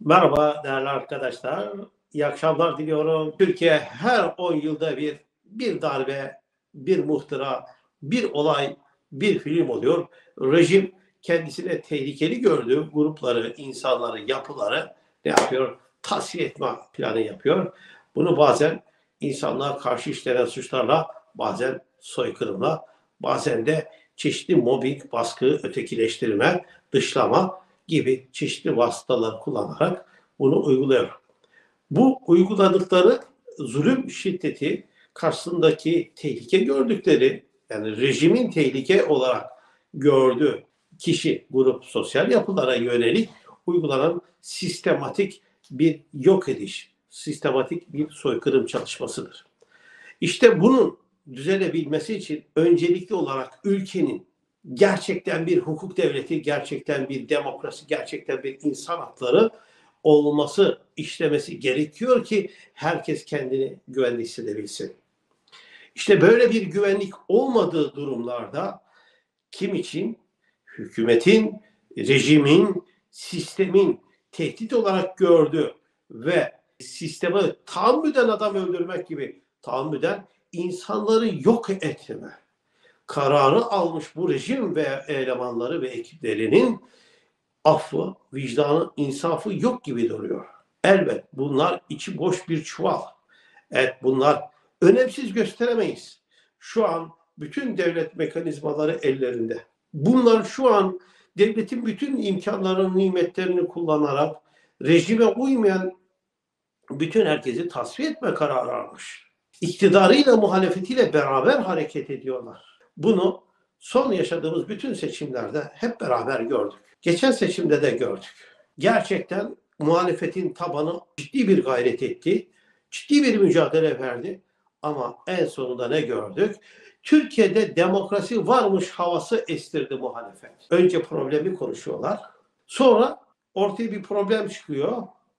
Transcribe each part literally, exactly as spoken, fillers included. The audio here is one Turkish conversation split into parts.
Merhaba değerli arkadaşlar. İyi akşamlar diliyorum. Türkiye her on yılda bir bir darbe, bir muhtıra, bir olay, bir film oluyor. Rejim kendisine tehlikeli gördüğü grupları, insanları, yapıları ne yapıyor? Tasfiye etme planı yapıyor. Bunu bazen insanlığa karşı işlenen suçlarla, bazen soykırımla, bazen de çeşitli mobbing, baskı, ötekileştirme, dışlama gibi çeşitli vasıtalar kullanarak bunu uyguluyor. Bu uyguladıkları zulüm şiddeti karşısındaki tehlike gördükleri, yani rejimin tehlike olarak gördüğü kişi, grup, sosyal yapılara yönelik uygulanan sistematik bir yok ediş, sistematik bir soykırım çalışmasıdır. İşte bunun düzelebilmesi için öncelikli olarak ülkenin gerçekten bir hukuk devleti, gerçekten bir demokrasi, gerçekten bir insan hakları olması, işlemesi gerekiyor ki herkes kendini güvende hissedebilsin. İşte böyle bir güvenlik olmadığı durumlarda kim için? Hükümetin, rejimin, sistemin tehdit olarak gördüğü ve sistemi tahammüden adam öldürmek gibi tahammüden insanları yok etme kararı almış bu rejim ve elemanları ve ekiplerinin affı, vicdanı, insafı yok gibi duruyor. Elbet bunlar içi boş bir çuval. Evet, bunlar önemsiz gösteremeyiz. Şu an bütün devlet mekanizmaları ellerinde. Bunlar şu an devletin bütün imkanlarını, nimetlerini kullanarak rejime uymayan bütün herkesi tasfiye etme kararı almış. İktidarıyla, muhalefetiyle beraber hareket ediyorlar. Bunu son yaşadığımız bütün seçimlerde hep beraber gördük. Geçen seçimde de gördük. Gerçekten muhalefetin tabanı ciddi bir gayret etti. Ciddi bir mücadele verdi. Ama en sonunda ne gördük? Türkiye'de demokrasi varmış havası estirdi muhalefet. Önce problemi konuşuyorlar. Sonra ortaya bir problem çıkıyor.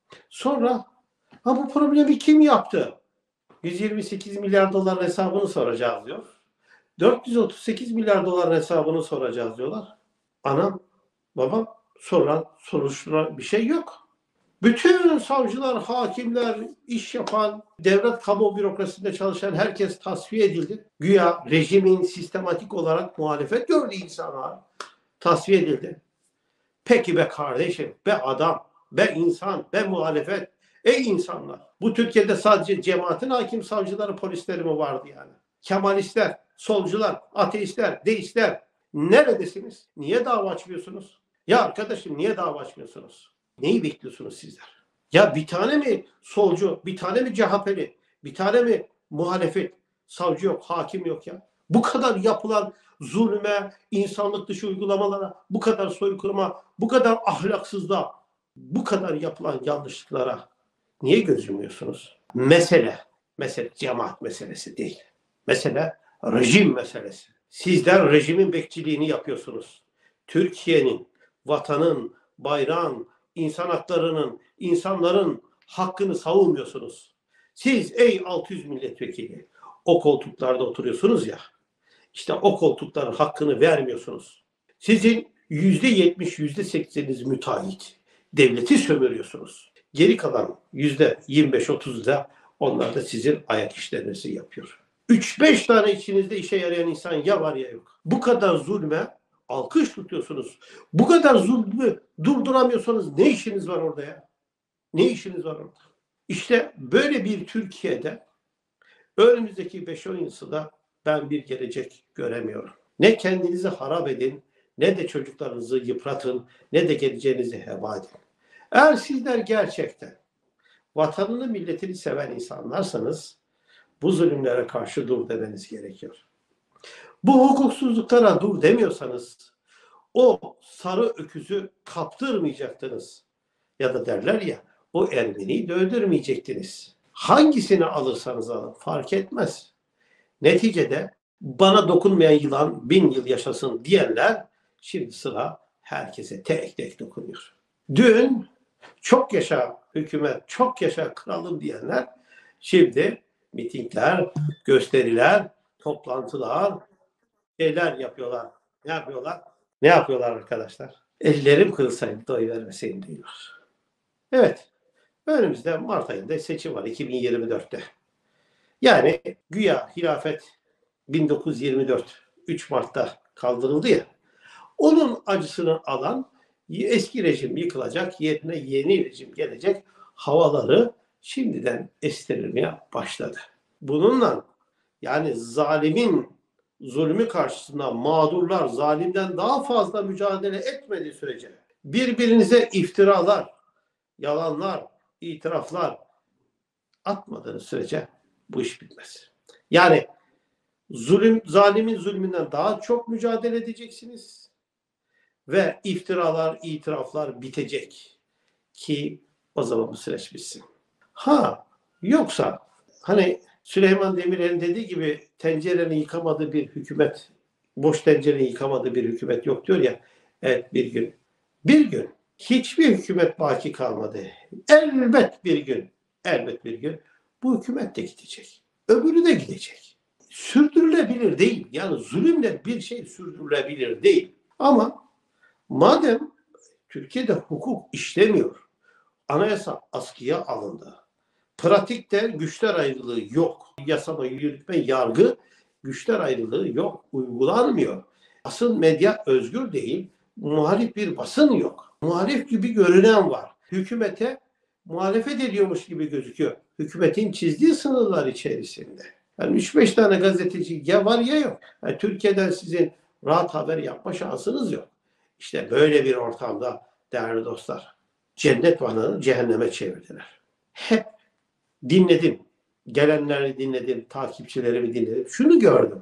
Sonra ha bu problemi kim yaptı? yüz yirmi sekiz milyar dolar hesabını soracağız diyor. dört yüz otuz sekiz milyar dolar hesabını soracağız diyorlar. Anam, babam soran, soruşturan bir şey yok. Bütün savcılar, hakimler, iş yapan, devlet kamu bürokrasisinde çalışan herkes tasfiye edildi. Güya rejimin sistematik olarak muhalefet gördüğü insanlar tasfiye edildi. Peki be kardeşim, be adam, be insan, be muhalefet, ey insanlar. Bu Türkiye'de sadece cemaatin hakim savcıları, polisleri mi vardı yani? Kemalistler, solcular, ateistler, deistler neredesiniz? Niye dava açmıyorsunuz? Ya arkadaşım niye dava açmıyorsunuz? Neyi bekliyorsunuz sizler? Ya bir tane mi solcu, bir tane mi C H P'li, bir tane mi muhalefet, savcı yok, hakim yok ya? Bu kadar yapılan zulme, insanlık dışı uygulamalara, bu kadar soykırıma, bu kadar ahlaksızlığa, bu kadar yapılan yanlışlıklara niye göz yumuyorsunuz? Mesele, mesele cemaat meselesi değil. Mesele rejim meselesi. Sizler rejimin bekçiliğini yapıyorsunuz. Türkiye'nin, vatanın, bayrağın, insan haklarının, insanların hakkını savunmuyorsunuz. Siz ey altı yüz milletvekili o koltuklarda oturuyorsunuz ya, işte o koltukların hakkını vermiyorsunuz. Sizin yüzde yetmiş, yüzde sekseniz müteahhit. Devleti sömürüyorsunuz. Geri kalan yüzde yirmi beş, otuz da onlar da sizin ayak işlerinizi yapıyor. üç beş tane içinizde işe yarayan insan ya var ya yok. Bu kadar zulme alkış tutuyorsunuz. Bu kadar zulmü durduramıyorsanız ne işiniz var orada ya? Ne işiniz var orada? İşte böyle bir Türkiye'de önümüzdeki beş on yılda ben bir gelecek göremiyorum. Ne kendinizi harap edin, ne de çocuklarınızı yıpratın, ne de geleceğinizi heba edin. Eğer sizler gerçekten vatanını, milletini seven insanlarsanız bu zulümlere karşı dur demeniz gerekiyor. Bu hukuksuzluklara dur demiyorsanız o sarı öküzü kaptırmayacaktınız. Ya da derler ya o Ermeniyi de öldürmeyecektiniz. Hangisini alırsanız alın fark etmez. Neticede bana dokunmayan yılan bin yıl yaşasın diyenler şimdi sıra herkese tek tek dokunuyor. Dün çok yaşa hükümet, çok yaşa kralım diyenler şimdi mitingler, gösteriler, toplantılar, şeyler yapıyorlar. Ne yapıyorlar? Ne yapıyorlar arkadaşlar? Ellerim kırılsaydı da oy vermeseydim diyorlar. Evet, önümüzde Mart ayında seçim var iki bin yirmi dörtte. Yani güya hilafet bin dokuz yüz yirmi dört üç Mart'ta kaldırıldı ya. Onun acısını alan eski rejim yıkılacak, yerine yeni rejim gelecek havaları şimdiden estirilmeye başladı. Bununla yani zalimin zulmü karşısında mağdurlar zalimden daha fazla mücadele etmediği sürece birbirinize iftiralar, yalanlar, itiraflar atmadığınız sürece bu iş bitmez. Yani zulüm, zalimin zulmünden daha çok mücadele edeceksiniz ve iftiralar, itiraflar bitecek ki o zaman bu süreç bitsin. Ha yoksa hani Süleyman Demirel'in dediği gibi tencerenin yıkamadığı bir hükümet, boş tencerenin yıkamadığı bir hükümet yok diyor ya. Evet bir gün, bir gün hiçbir hükümet baki kalmadı. Elbet bir gün, elbet bir gün bu hükümet de gidecek. Öbürü de gidecek. Sürdürülebilir değil. Yani zulümle bir şey sürdürülebilir değil. Ama madem Türkiye'de hukuk işlemiyor, anayasa askıya alındı. Pratikte güçler ayrılığı yok. Yasama, yürütme, yargı güçler ayrılığı yok. Uygulanmıyor. Asıl medya özgür değil. Muhalif bir basın yok. Muhalif gibi görünen var. Hükümete muhalefet ediyormuş gibi gözüküyor. Hükümetin çizdiği sınırlar içerisinde. Yani üç beş tane gazeteci ya var ya yok. Yani Türkiye'den sizin rahat haber yapma şansınız yok. İşte böyle bir ortamda değerli dostlar, cennet vatanını cehenneme çevirdiler. Hep dinledim. Gelenleri dinledim, takipçilerimi dinledim. Şunu gördüm.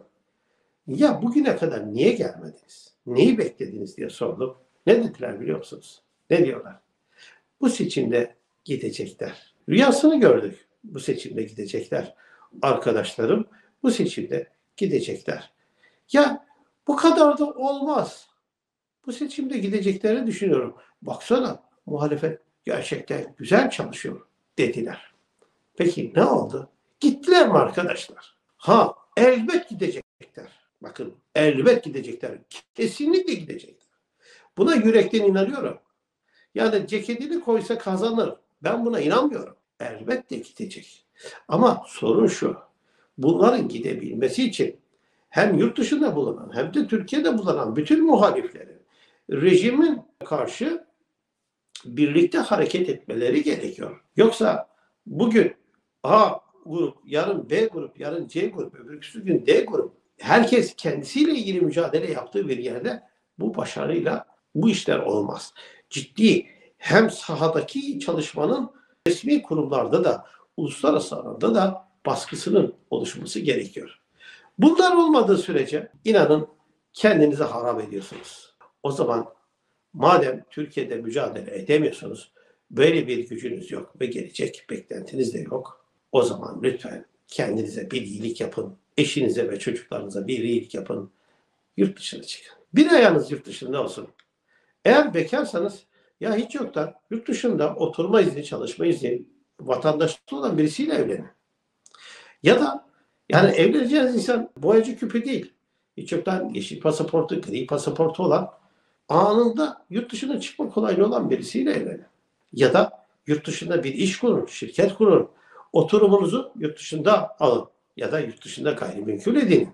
Ya bugüne kadar niye gelmediniz? Neyi beklediniz diye sordum. Ne dediler biliyor musunuz? Ne diyorlar? Bu seçimde gidecekler. Rüyasını gördük. Bu seçimde gidecekler. Arkadaşlarım bu seçimde gidecekler. Ya bu kadar da olmaz. Bu seçimde gideceklerini düşünüyorum. Baksana muhalefet gerçekten güzel çalışıyor dediler. Peki ne oldu? Gittiler mi arkadaşlar? Ha elbet gidecekler. Bakın elbet gidecekler. Kesinlikle gidecekler. Buna yürekten inanıyorum. Yani ceketini koysa kazanır. Ben buna inanmıyorum. Elbette gidecek. Ama sorun şu. Bunların gidebilmesi için hem yurt dışında bulunan hem de Türkiye'de bulunan bütün muhaliflerin rejimin karşı birlikte hareket etmeleri gerekiyor. Yoksa bugün A grup, yarın B grup, yarın C grup, öbürsü gün D grup. Herkes kendisiyle ilgili mücadele yaptığı bir yerde bu başarıyla bu işler olmaz. Ciddi hem sahadaki çalışmanın resmi kurumlarda da uluslararası alanda da baskısının oluşması gerekiyor. Bunlar olmadığı sürece inanın kendinize harap ediyorsunuz. O zaman madem Türkiye'de mücadele edemiyorsunuz, böyle bir gücünüz yok ve gelecek beklentiniz de yok. O zaman lütfen kendinize bir iyilik yapın. Eşinize ve çocuklarınıza bir iyilik yapın. Yurt dışına çıkın. Bir ayağınız yurt dışında olsun. Eğer bekarsanız ya hiç yoktan yurt dışında oturma izni, çalışma izni, vatandaşlığı olan birisiyle evlenin. Ya da yani evleneceğiniz insan boyacı küpü değil. Hiç yoktan yeşil pasaportu, gri pasaportu olan anında yurt dışına çıkma kolaylığı olan birisiyle evlenin. Ya da yurt dışında bir iş kurun, şirket kurun. Oturumunuzu yurt dışında alın. Ya da yurt dışında gayrimenkul edinin.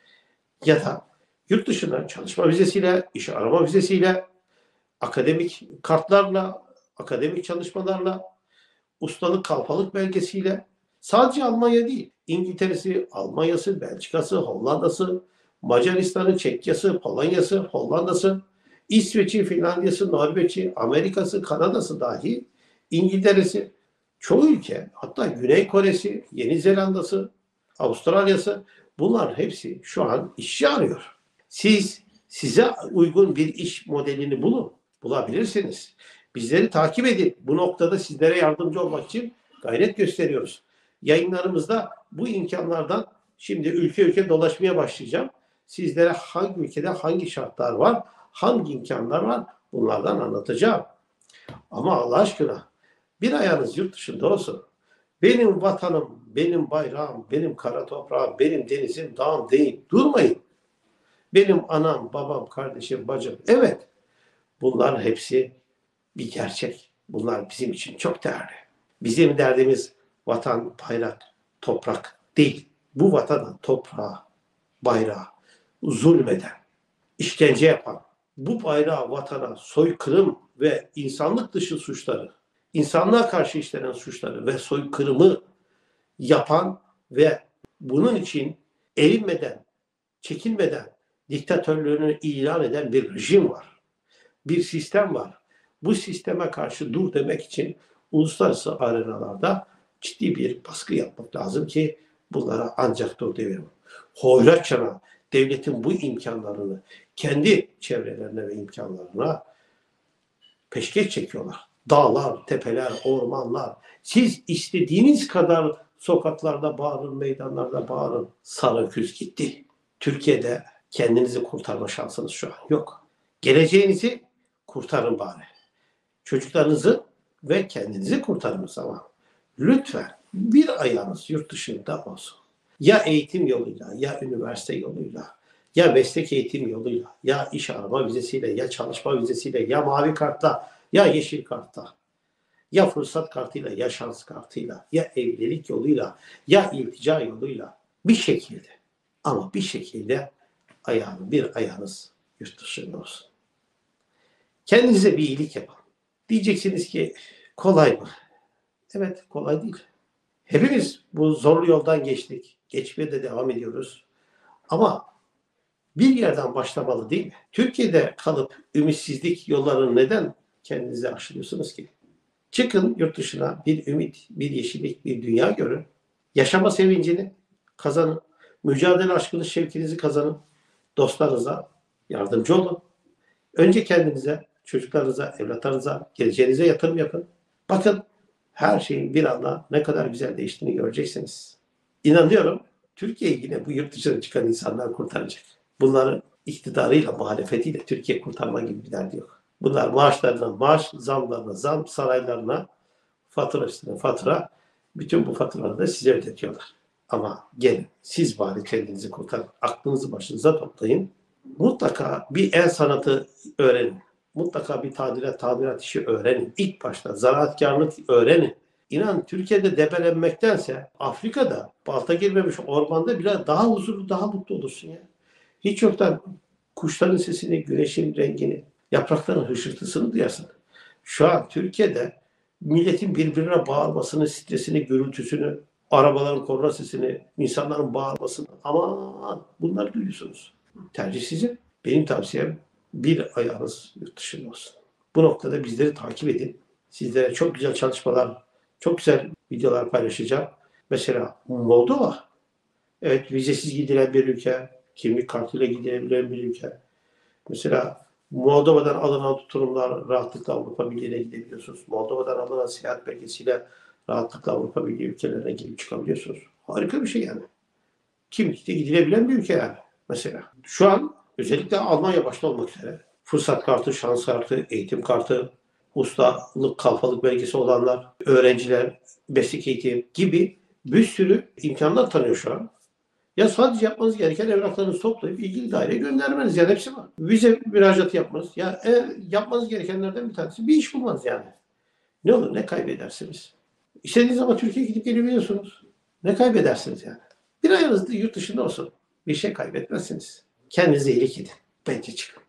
Ya da yurt dışında çalışma vizesiyle, iş arama vizesiyle, akademik kartlarla, akademik çalışmalarla, ustalık kalfalık belgesiyle sadece Almanya değil, İngiltere'si, Almanya'sı, Belçika'sı, Hollanda'sı, Macaristan'ı, Çekya'sı, Polonya'sı, Hollanda'sı, İsveç'i, Finlandiya'sı, Norveç'i, Amerika'sı, Kanada'sı dahi, İngiltere'si, çoğu ülke, hatta Güney Kore'si, Yeni Zelanda'sı, Avustralya'sı, bunlar hepsi şu an işçi arıyor. Siz size uygun bir iş modelini bulun, bulabilirsiniz. Bizleri takip edin. Bu noktada sizlere yardımcı olmak için gayret gösteriyoruz. Yayınlarımızda bu imkanlardan şimdi ülke ülke dolaşmaya başlayacağım. Sizlere hangi ülkede hangi şartlar var, hangi imkanlar var bunlardan anlatacağım. Ama Allah aşkına bir ayağınız yurt dışında olsun. Benim vatanım, benim bayrağım, benim kara toprağım, benim denizim, dağım değil. Durmayın. Benim anam, babam, kardeşim, bacım. Evet bunların hepsi bir gerçek. Bunlar bizim için çok değerli. Bizim derdimiz vatan, bayrak, toprak değil. Bu vatana, toprağa, bayrağa zulmeden, işkence yapan, bu bayrağa, vatana soykırım ve insanlık dışı suçları, insanlığa karşı işlenen suçları ve soykırımı yapan ve bunun için erinmeden, çekinmeden diktatörlüğünü ilan eden bir rejim var. Bir sistem var. Bu sisteme karşı dur demek için uluslararası arenalarda ciddi bir baskı yapmak lazım ki bunlara ancak dur diyebilirim. Hoyratçana devletin bu imkanlarını kendi çevrelerine ve imkanlarına peşkeş çekiyorlar. Dağlar, tepeler, ormanlar. Siz istediğiniz kadar sokaklarda bağırın, meydanlarda bağırın. Sarı öküz gitti. Türkiye'de kendinizi kurtarma şansınız şu an yok. Geleceğinizi kurtarın bari. Çocuklarınızı ve kendinizi kurtarınız ama lütfen bir ayağınız yurt dışında olsun. Ya eğitim yoluyla, ya üniversite yoluyla, ya meslek eğitim yoluyla, ya iş arama vizesiyle, ya çalışma vizesiyle, ya mavi kartla, ya yeşil kartla, ya fırsat kartıyla, ya şans kartıyla, ya evlilik yoluyla, ya iltica yoluyla bir şekilde ama bir şekilde ayağını, bir ayağınız yurt dışında olsun. Kendinize bir iyilik yapın. Diyeceksiniz ki kolay mı? Evet, kolay değil. Hepimiz bu zorlu yoldan geçtik. Geçmeye de devam ediyoruz. Ama bir yerden başlamalı değil mi? Türkiye'de kalıp ümitsizlik yollarını neden kendinize aşılıyorsunuz ki? Çıkın yurt dışına, bir ümit, bir yeşillik, bir dünya görün. Yaşama sevincini kazanın. Mücadele aşkını, şevkinizi kazanın. Dostlarınıza yardımcı olun. Önce kendinize, çocuklarınıza, evlatlarınıza, geleceğinize yatırım yapın. Bakın her şeyin bir anda ne kadar güzel değiştiğini göreceksiniz. İnanıyorum Türkiye'yi yine bu yurt dışına çıkan insanlar kurtaracak. Bunların iktidarıyla, muhalefetiyle Türkiye kurtarma gibi bir derdi yok. Bunlar maaşlarına maaş, zamlarına zam, saraylarına fatura üstüne fatura. Bütün bu faturaları da size ödetiyorlar. Ama gelin siz bari kendinizi kurtarın. Aklınızı başınıza toplayın. Mutlaka bir el sanatı öğrenin. Mutlaka bir tadilat, tamirat işi öğrenin. İlk başta zanaatkarlık öğrenin. İnan Türkiye'de debelenmektense Afrika'da balta girmemiş ormanda bile daha huzurlu, daha mutlu olursun ya. Hiç yoktan kuşların sesini, güneşin rengini, yaprakların hışırtısını duyarsın. Şu an Türkiye'de milletin birbirine bağırmasını, stresini, gürültüsünü, arabaların korna sesini, insanların bağırmasını, aman bunları duyuyorsunuz. Tercih sizin. Benim tavsiyem bir ayağınız yurt dışında olsun. Bu noktada bizleri takip edin. Sizlere çok güzel çalışmalar, çok güzel videolar paylaşacağım. Mesela Moldova, evet vizesiz gidilen bir ülke, kimlik kartıyla gidilebilen bir ülke. Mesela Moldova'dan alınan tutumlar rahatlıkla Avrupa Birliği'ne gidebiliyorsunuz. Moldova'dan alınan seyahat belgesiyle rahatlıkla Avrupa Birliği ülkelerine girip çıkabiliyorsunuz. Harika bir şey yani. Kimlikte gidilebilen bir ülke yani mesela. Şu an özellikle Almanya başta olmak üzere fırsat kartı, şans kartı, eğitim kartı, ustalık, kalfalık belgesi olanlar, öğrenciler, meslek eğitim gibi bir sürü imkanlar tanıyor şu an. Ya sadece yapmanız gereken evraklarınızı toplayıp ilgili daireye göndermeniz. Yani hepsi var. Vize müracaatı yapmanız. Ya e, yapmanız gerekenlerden bir tanesi bir iş bulmanız yani. Ne olur ne kaybedersiniz? İstediğiniz zaman Türkiye'ye gidip gelebiliyorsunuz. Ne kaybedersiniz yani? Bir ayınız da yurt dışında olsun. Bir şey kaybetmezsiniz. Kendinize iyilik edin. Bence çıkın.